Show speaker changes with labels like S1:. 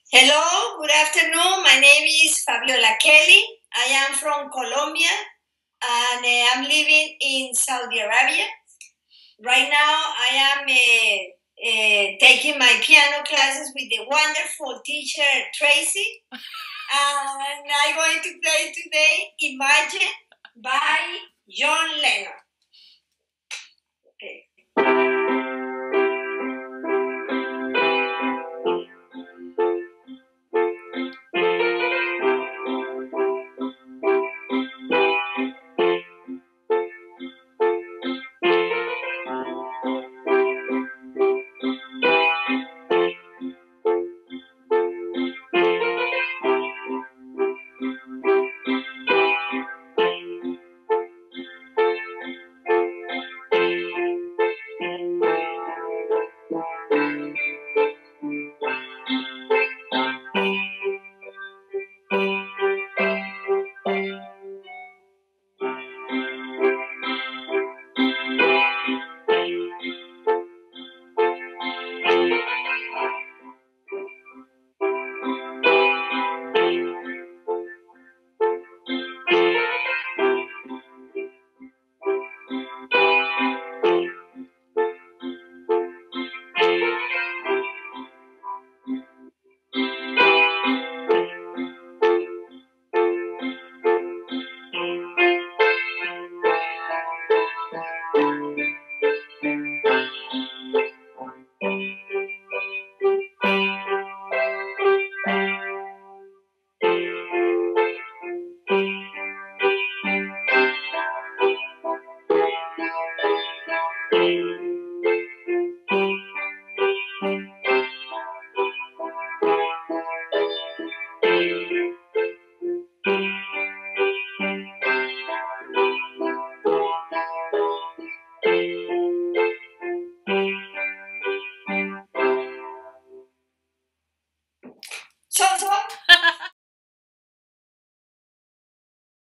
S1: Hello, good afternoon. My name is Fabiola Kelly. I am from Colombia and I'm living in Saudi Arabia. Right now, I am taking my piano classes with the wonderful teacher Tracy. And I'm going to play today Imagine by John Lennon. Okay.